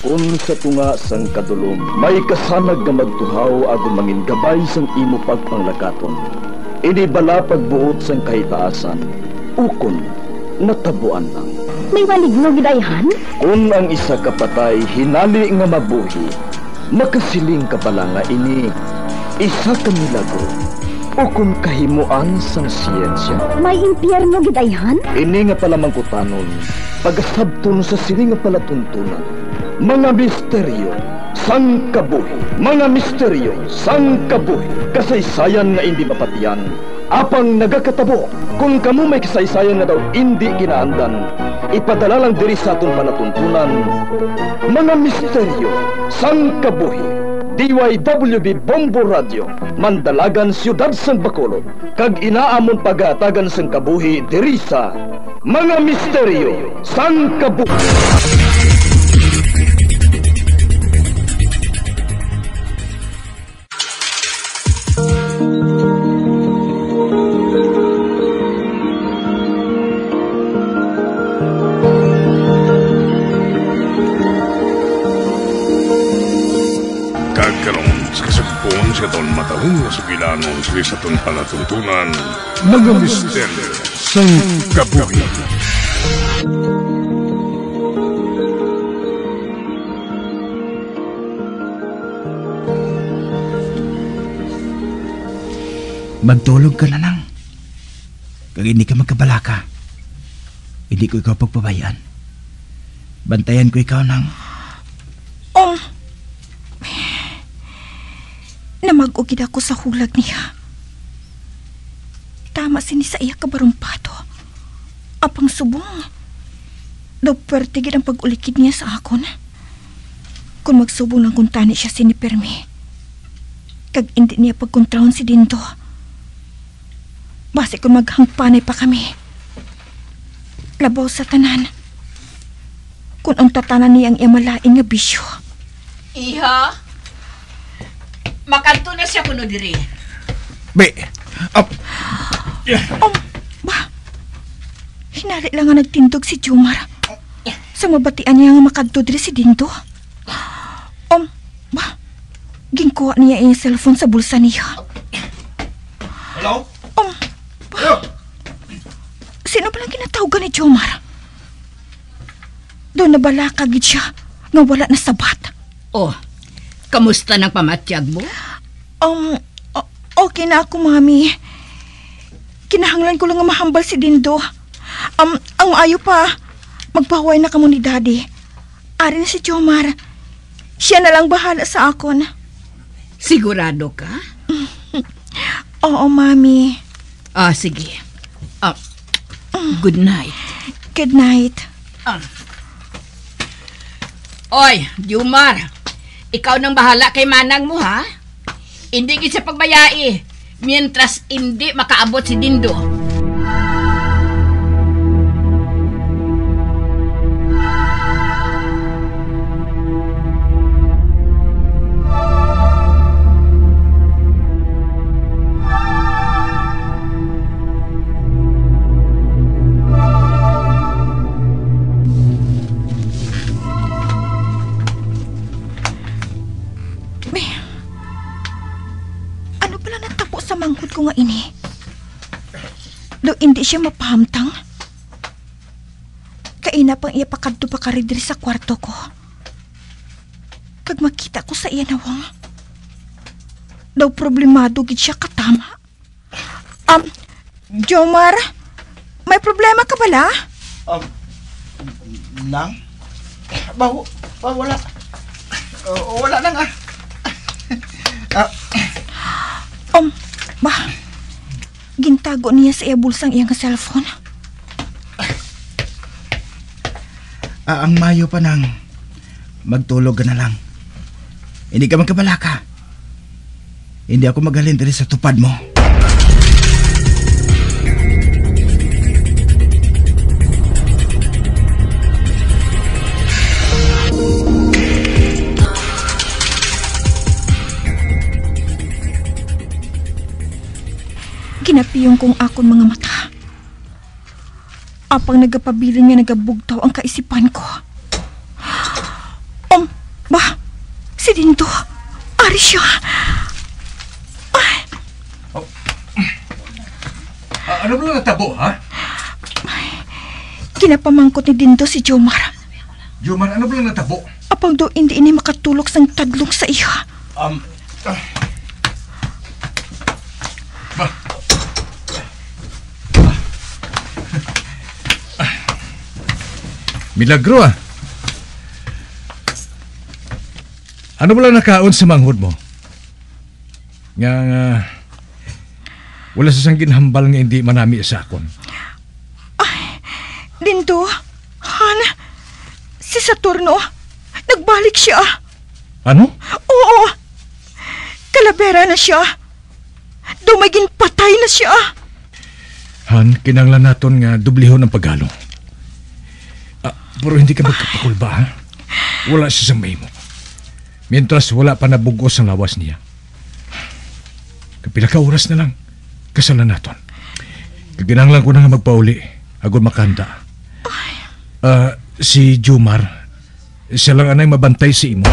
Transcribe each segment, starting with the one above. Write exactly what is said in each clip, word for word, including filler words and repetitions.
Kung sa tunga sang kadulom, may kasanag nga magtuhaw agon mangin gabay sang imo pagpanglakaton. Ini bala pagbuot sang kahitaasan, ukon natabuan lang. May maligno gidayhan? Kung ang isa kapatay hinali nga mabuhi, makasiling ka pala nga ini isa ka milagro o kung kahimuan sang siyensya. May impyerno gidayhan? Ini nga pala mangkutanon, pagasabton sa sini nga pala tuntunan. Mga misteryo sang kabuhi, mga misteryo sang kabuhi, kasaysayan nga hindi mapatiyan, apang nagakatabo. Kung kamo may kasaysayan nga daw hindi ginaandan, ipadala lang diri sa atong palatuntunan. Mga misteryo sang kabuhi. D Y W B Bombo Radio, Mandalagan, Siyudad sang Bacolod, kag inaamon pagatagan sang kabuhi diri sa Mga Misteryo sang Kabuhi. Sa taon matahong na sugilanon sa isatong palatuntunan, Mga Misteryo sang Kabuhi. Magtulog ka na lang. Kag hindi ka magkabalaka, hindi ko ikaw pagpabayaan. Bantayan ko ikaw ng... Oh! Namag-ugid ako sa hulag niya. Tama sini sa iya kabarumpado. Apang subong. Daw pertigid ang pag-ulikid niya sa akon. Kung magsubong lang kung tani siya sinipermi. Kag hindi niya pagkontrahon si Dindo. Base kung maghangpanay pa kami. Labaw sa tanan. Kung ang tatanan niyang imalaing nga bisyo. Iha? Makanto na siya kuno diri. Be, up. Um, ba? Hinali lang nga nagtindog si Jomar. Sa mabatian niya nga makanto diri si Dindo. Um, ba? Ginkuha niya yung cellphone sa bulsa niya. Hello? Um, ba? Hello? Sino palang ginatawagan ni Jomar? Doon nabalakagid siya nga wala na sabat. Oh, kamusta ng pamatyag mo? Um, okay na ako, Mami. Kinahanglan ko lang nga mahambal si Dindo. Um, ang ayo pa, magpahuway na kamo ni Daddy. Ari na si Jomar. Siya na lang bahala sa akon. Sigurado ka? Oo, Mami. Ah, sige. Ah, good night. Good night. Ah. Oy, Jomar. Ikaw nang bahala kay manang mo, ha? Hindi kita pagbayai, mientras hindi makaabot si Dindo. Ko nga ini. Do hindi siya mapahamtang. Kaina pang iya pakadto pa karidri sa kwarto ko. Kag makita ko sa iya nawang. Daw problemado gid siya katama. Um, Jomar, may problema ka bala? Um, lang? Ba, ba wala. Uh, wala lang ah. uh, um, Ba, gintago niya sa iya bulsang iyang cellphone. Ah, ang mayo pa nang magtulog ka na lang. Hindi ka magkabalaka. Hindi ako magaling diri sa tupad mo. Ginapiyong kong akon mga mata. Apang nagapabilin nga nagabugtaw ang kaisipan ko. Um, Ba, si Dindo. Ari siya. Ay. Oh. Ah, ano ba lang natabo, ha? Ginapamangkot ni Dindo si Jomar. Jomar, ano ba lang natabo? Apang do hindi ini makatulog sang tadlong sa iya. Um, ah. Ba? Ah. Milagro, ah. Ano ba lang nakaon sa manghod mo? Nga nga... Wala sa sang ginhambal nga hindi manami sa akon. Ay, Dindo, Han, si Saturno, nagbalik siya. Ano? Oo, kalabera na siya. Dumagin patay na siya. Han, kinanglan naton nga dublihon ang paghalong. Ah, pero hindi ka magkapakulba, ha? Wala siya sa may mo. Mientras wala pa nabugos ang lawas niya. Kapila ka oras na lang, kasalan naton. Kaginanglan ko na nga magpauli, agon makanda. Ah, uh, si Jomar, siya lang anay mabantay si imo.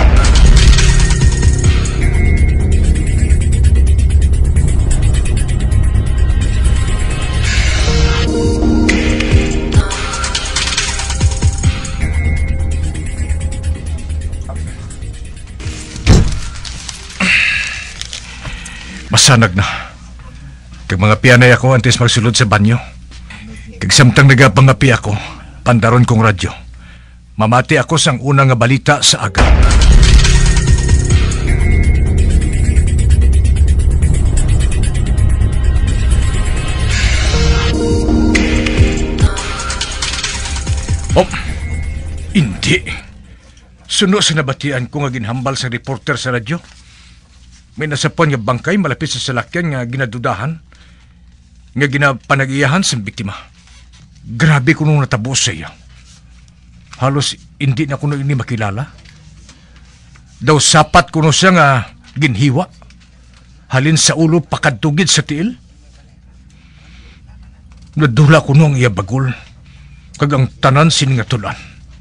Masanag na. Kag mga piyanay ako antes magsulod sa banyo. Kag samtang nagapangapi ako, pandaron kong radyo. Mamati ako sang unang nga balita sa aga. Oh, hindi. Suno sa nabatian ko nga ginhambal sa reporter sa radyo. May nasapuan nga bangkay malapit sa salakyan nga ginadudahan, nga ginapanag-iyahan sa biktima. Grabe ko nung natabo sa iya. Halos hindi na ko na ini makilala. Daw sapat ko na siya nga ginhiwa. Halin sa ulo pakadtugid sa tiil. Nadula ko nung iya bagol. Kag ang tanan sin nga tulan.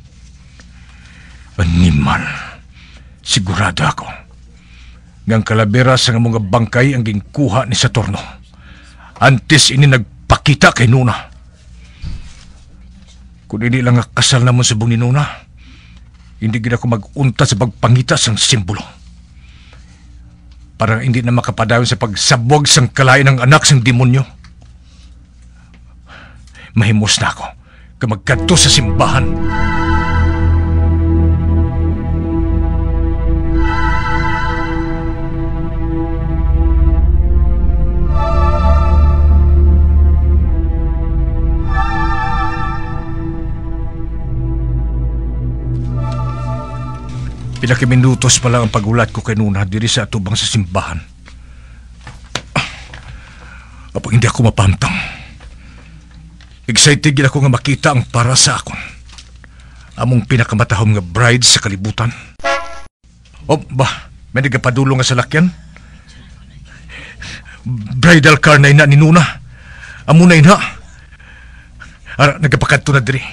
Animal. Sigurado ako. Ngang kalabera sa mga bangkay ang gingkuha ni Saturno. Antes ini nagpakita kay Nuna. Kung hindi lang kasal naman sa bung ni Nuna, hindi gina ko mag-unta sa pagpangita sang simbolo. Parang hindi na makapadayon sa pagsabwag sang kalain ng anak sang demonyo. Mahimos na ako kung magkanto sa simbahan. Pinakiminutos pa lang ang pagulat ko kay Nuna diri sa atubang sa simbahan. Apang hindi ako mapantang. Excited gid ako nga makita ang para sa akon. Among pinakamatahom nga bride sa kalibutan. O ba, may nagapadulong nga salakyan? Bridal car na ina ni Nuna. Amo na ina. Ara, nagapakadto na diri.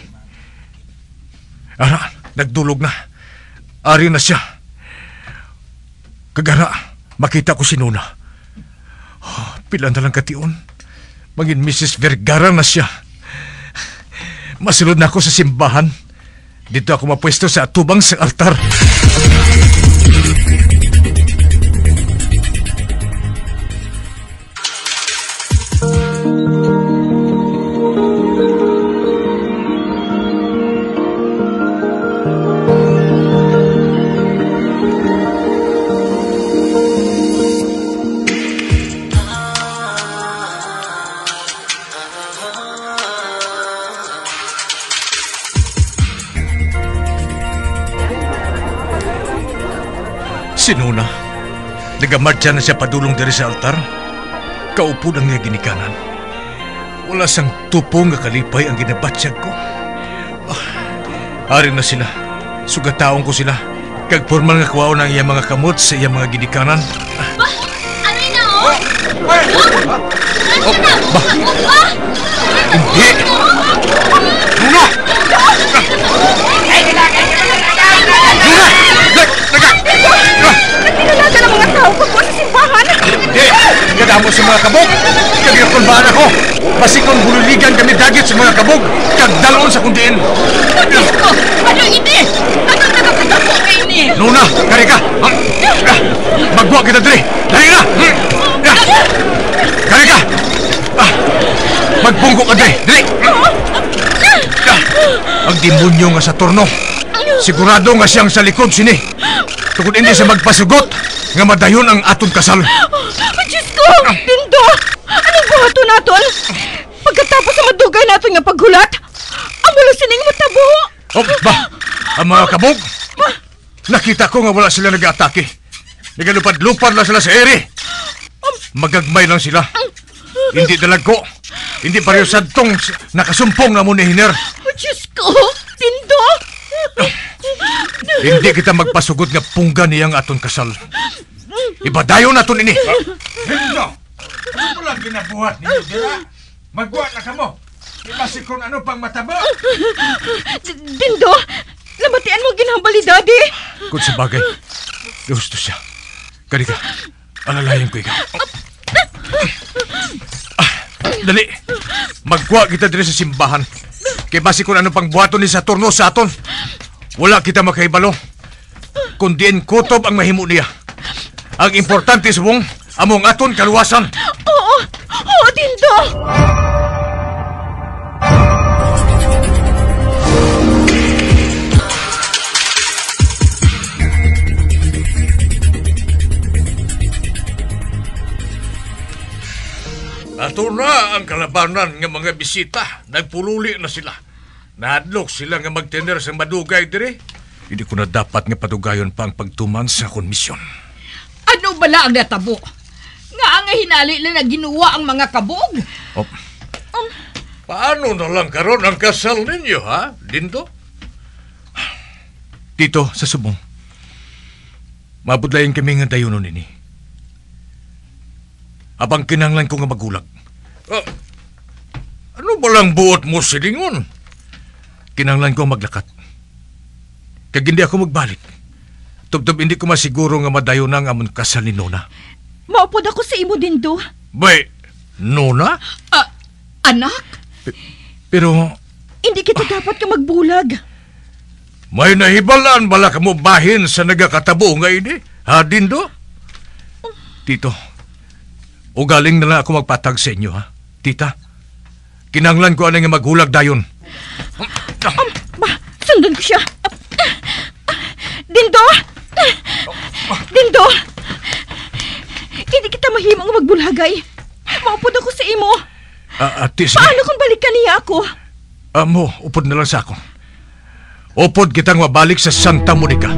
Ara, nagdulog na. Ari na siya. Kagara, makita ko si Nuna. Oh, pila na lang kation. Maging Missus Vergara na siya. Masulod na ako sa simbahan. Dito ako mapwesto sa atubang sa altar. Si Nuna, nagamartya na siya padulong diri sa altar. Kaupo ng nga ginikanan. Wala sang tupo nga kalipay ang ginabatsyag ko. Ah, ari na sila. Sugataon ko sila. Kag formal nga kuwaon ang iya mga kamot sa iya mga ginikanan. Ba? Aray na oh! Oh, ba? Hindi! Nuna! Nuna! mga kabog. Kagirakulbaan ako. Basikon bululigan kami dagit sa mga kabog. Kagdalon sa kundiin. Diyos ko! Ano ini? Ano nakapagdako ka ini? Nuna, kari ka. Magbuwa kita dali. Dali na. Kari ka. Magbungko ka dali. Dali. Ang demonyo nga sa turno. Sigurado nga siyang sa likod sini. Tungkol hindi siya magpasugot nga madayon ang aton kasal. Oh, Diyos ko! Dindo! Anong buhato naton? Pagkatapos sa madugay naton nga paghulat, amulo sining matabo! O ba? Ang mga kabog? Nakita ko nga wala sila nag-atake. Nagalupad-lupad lang sila sa ere. Magagmay lang sila. Hindi dalag ko. Hindi pareho sadtong nakasumpong nga muna hiner. Oh, Diyos ko! Dindo! Hindi kita magpasugod nga pungga niyang aton kasal. Ibadayon naton ini. Dindo! Ano lang ginabuhat ninyo, dira? Magbuhat na ka mo. Ibasi kung ano pang mataba. Dindo! Lamatian mo ginhambali, Daddy! Kung sa bagay, gusto siya. Kali ka, alalayan ko ikaw. Ah, dali, magkuha kita dito sa simbahan. Kaya basi kung ano pang buhaton ni Saturno sa aton. Wala kita makaibalo. Kundiin kutob ang mahimo niya. Ang importante sa mong, among aton kaluwasan. Oo! Oo, Dindo! Ato na ang kalabanan ng mga bisita. Nagpululi na sila. Nadlok sila nga magtener sa madugay dire. Hindi ko na dapat nga padugayon pa ang pagtuman sa komisyon. Ano bala ang natabo? Nga ang hinali na ginuwa ang mga kabog? Oh. Um, Paano na lang karon ang kasal ninyo, ha, Dindo? Dito, sa subong. Mabudlayan kami nga dayonon nini. Abang kinanglan ko nga magulag. Uh, ano ba lang buot mo silingon? Kinanglan ko maglakat. Kag hindi ako magbalik. Tubtob hindi ko masiguro nga madayo na ang amon kasal ni Nona. Maupod ako sa imo, Dindo. Bay, Nona? Uh, anak? P- pero... Hindi kita uh, dapat ka magbulag. May nahibalaan bala ka mo bahin sa nagakatabo nga ini? Ha, Dindo? Tito, ugaling na lang ako magpatag sa inyo, ha? Tita, kinanglan ko anong maghulag dayon. Um, ba, sundan ko siya. Dindo! Dindo! Hindi kita mahimong magbulagay. Maupod ako sa imo. Uh, ati, sige. Paano kung balikan niya ako? Amo, uh, upod na lang sa ako. Upod kitang mabalik sa Santa Monica.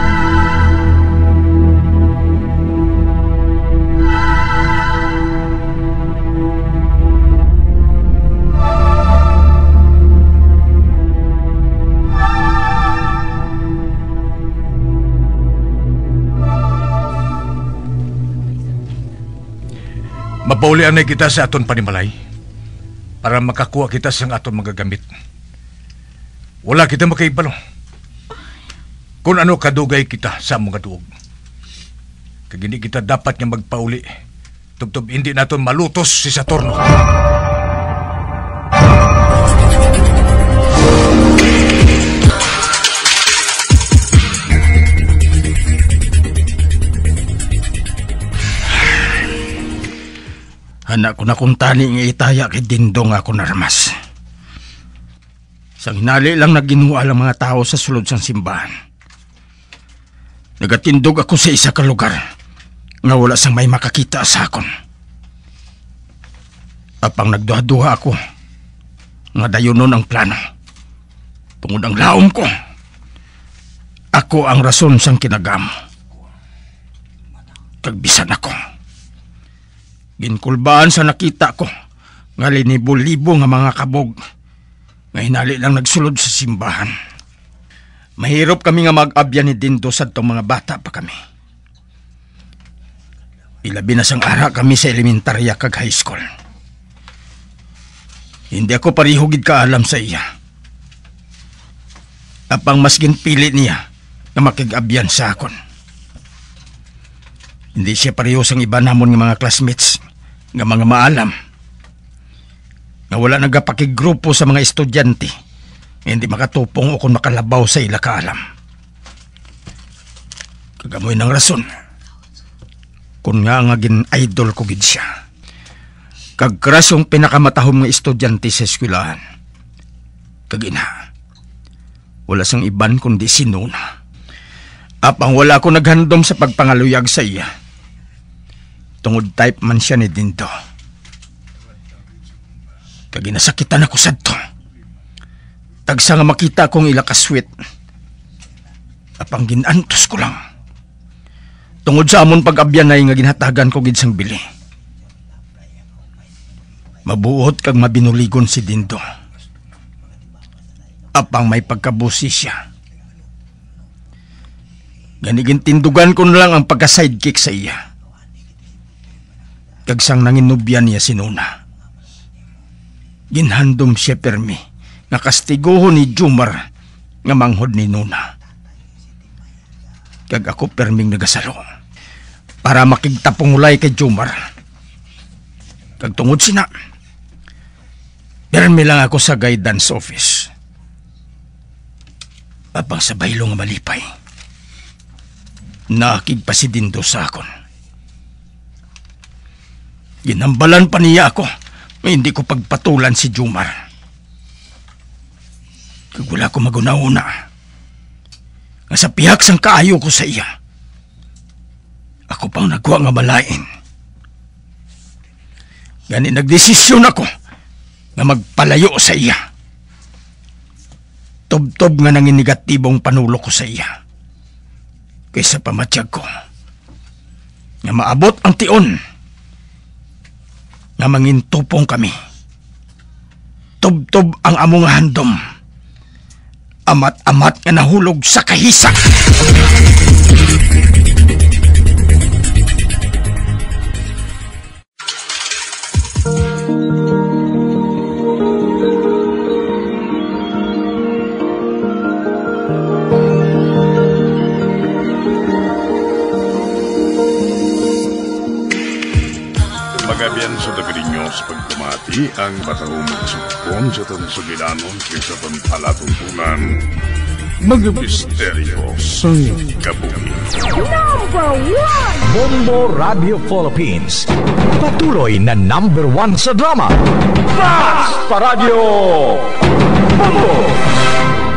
Mapaulian na kita sa aton panimalay para makakuha kita sa aton magagamit. Wala kita makaibalo. Kung ano kadugay kita sa mga duog. Kag hindi kita dapat nga magpauli. Tubtob hindi naton malutos si Saturno. Anak ko na kung tani nga itaya kay Dindo nga ako naramas. Sang hinali lang naginuwa ang mga tao sa sulod sang simbahan. Nagatindog ako sa isa ka lugar nga wala sang may makakita sa akon. Apang nagduha-duha ako nga dayonon ang plano. Tungod ang laom ko, ako ang rason sang kinagamo. Kagbisan ako. Ginkulbaan sa nakita ko nga linibo-libo nga mga kabog nga hinali lang nagsulod sa simbahan. Mahirap kami nga mag-abyan ni Dindo sa itong mga bata pa kami. Ilabi na sang ara kami sa elementarya kag high school. Hindi ako parihugid kaalam sa iya. Apang mas ginpili niya na makig-abyan sa akon. Hindi siya pareho sang iba namon ng mga classmates nga mga maalam nga wala nagapakigrupo sa mga estudyante hindi makatupong o kung makalabaw sa ila kaalam. Kagamoy ng rason kung nga nga gin idol ko gid siya. Kagkras yung pinakamatahom nga estudyante sa eskwelahan. Kagina, wala sang iban kundi si Nona. Apang wala ko naghandom sa pagpangaluyag sa iya. Tungod type man siya ni Dindo. Kaginasakitan ako sadto. Tagsa nga makita kong ila kaswit. Apang ginantos ko lang. Tungod sa amon pag-abyanay nga ginhatagan ko gid sang bili. Mabuot kag mabinuligon si Dindo. Apang may pagkabusi siya. Ganigin tindugan ko na lang ang pagka-sidekick sa iya. Kagsang nanginubyan niya si Nona. Ginhandom siya permi nga kastiguho ni Jumar nga manghod ni Nona. Kag ako perming nagasalo para makigtapungulay kay Jumar. Kag tungod sina, permi lang ako sa guidance office. Apang sa baylo nga malipay, nakigpasidindo sa akon. Ginambalan pa niya ako na hindi ko pagpatulan si Jumar. Kag wala ko magunauna nga sa pihak sang kaayo ko sa iya, ako pang nagwa nga malain. Gani nagdesisyon ako nga magpalayo sa iya. Tob-tob nga nangin negatibong panulo ko sa iya kaysa pamatyag ko nga maabot ang tion nga mangintupong kami. Tob-tob ang among handom, amat-amat nga nahulog sa kahisa. Magabian sa dagalinyo sa pagkumati ang batahong magsugpon sa tansugilanon kaysa palatuntunan. Mga misteryo sa kabuhi. Number one! Bombo Radio Philippines. Patuloy na number one sa drama. Fast pa Radio! Bombo!